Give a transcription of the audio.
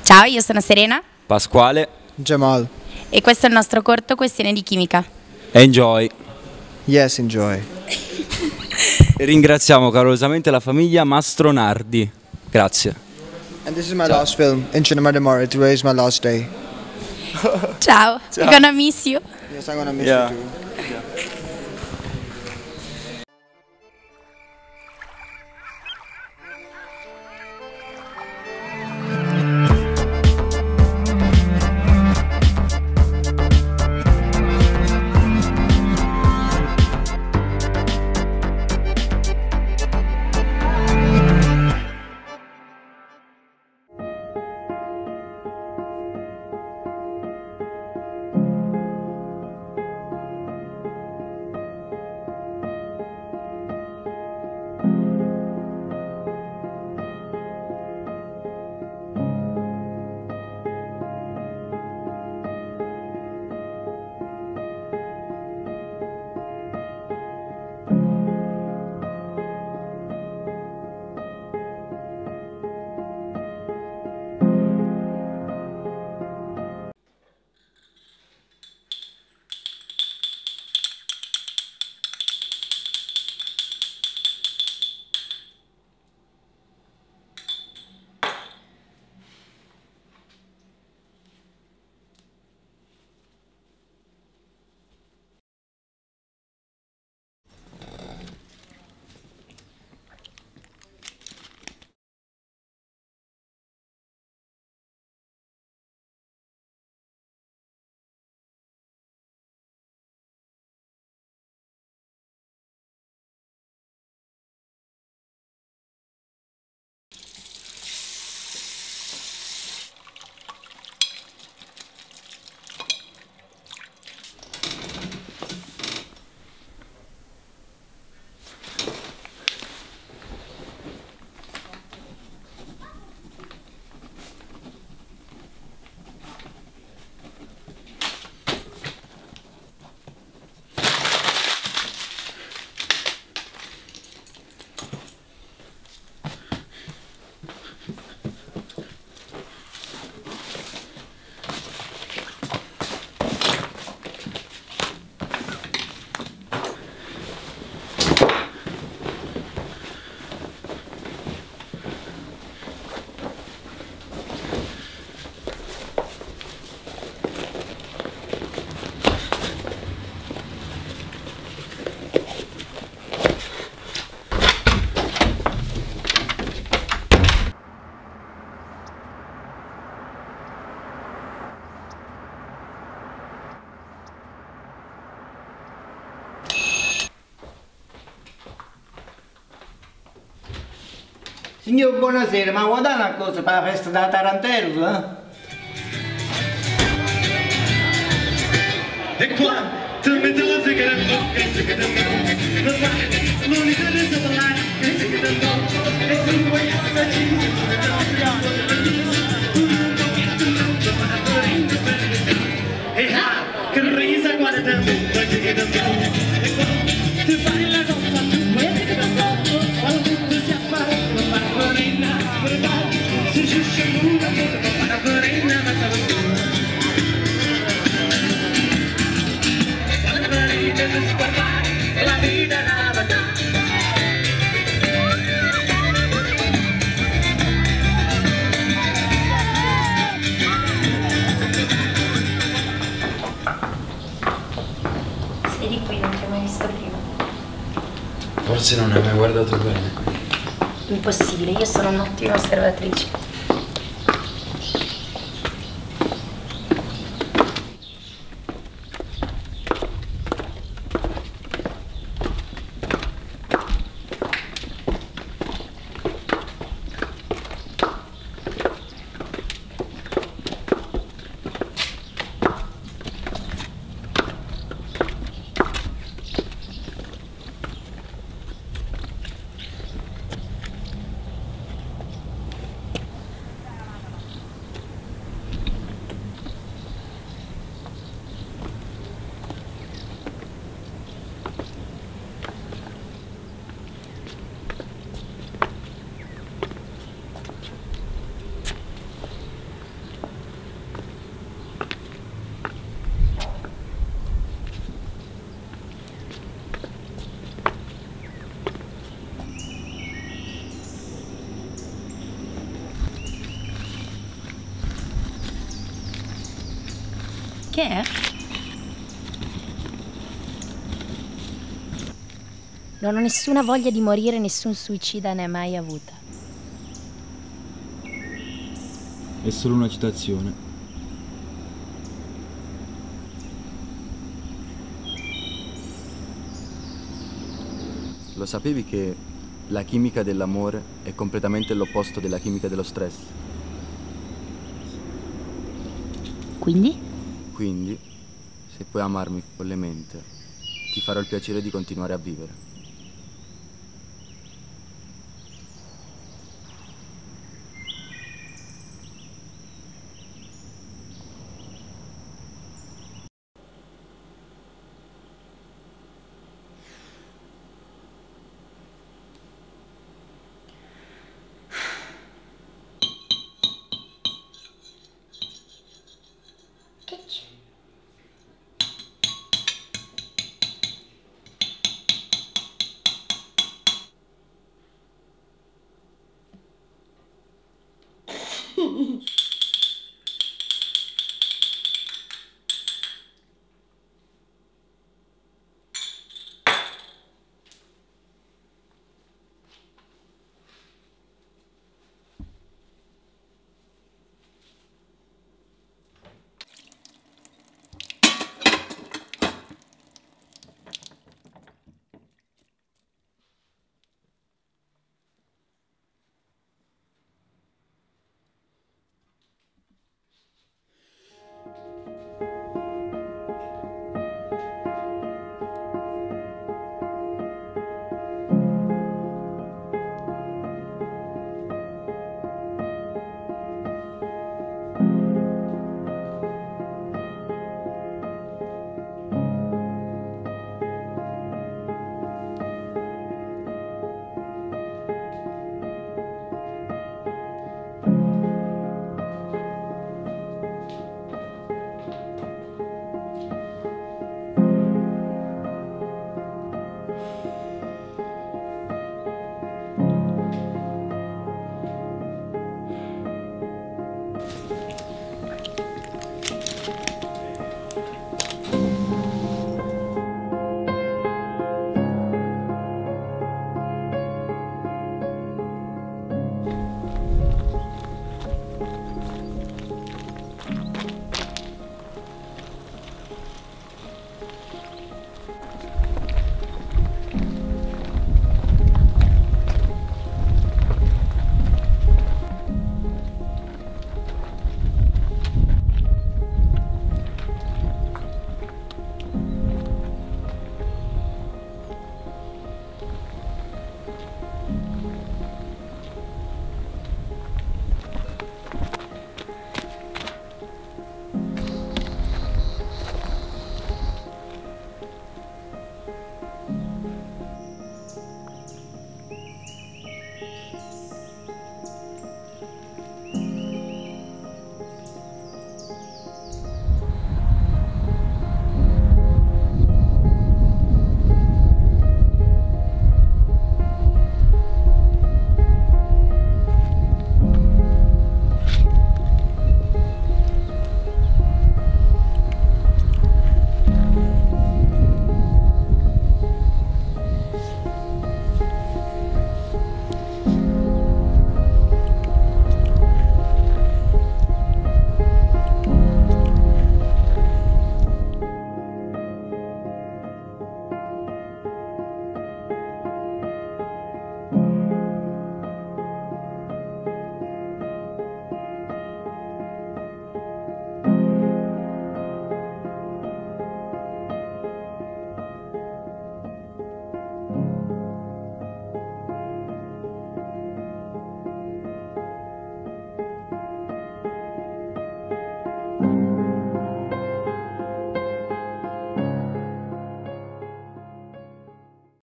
Ciao, io sono Serena Pasquale. Jamal. e questo è il nostro corto Questione di chimica. Enjoy. Yes, enjoy. E ringraziamo calorosamente la famiglia Mastronardi. Grazie. And this is my last film in Cinema de Mare. Today is my last day. Ciao, we're gonna miss you. Yes, I'm gonna miss Yeah. you too. Signor, buonasera, ma vuoi dare una cosa per la festa della tarantella? E qua, ti metti la sigaretta, l'unica cosa per la sigaretta, e tu vuoi esserci, e che risa guarda, e qua, ti fai la cosa, quando tutto si appare, la farina, si sciusciura, la farina, ma sta la vita navata. Sei di qui, non ti ho mai visto prima. Forse non hai mai guardato bene. Impossibile, io sono un'ottima osservatrice. Che è? Non ho nessuna voglia di morire, nessun suicida ne ha mai avuta. È solo una citazione. Lo sapevi che la chimica dell'amore è completamente l'opposto della chimica dello stress? Quindi? Quindi, se puoi amarmi follemente, ti farò il piacere di continuare a vivere. Che c'è?